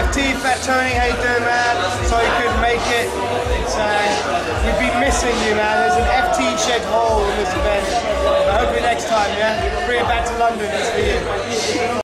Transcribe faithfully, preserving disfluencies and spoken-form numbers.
F T, Fat Tony, how you doing, man? Sorry you couldn't make it. It's, uh, we've been missing you, man. There's an F T shed hole in this event. I hope you next time, yeah? Bring it back to London, it's for you.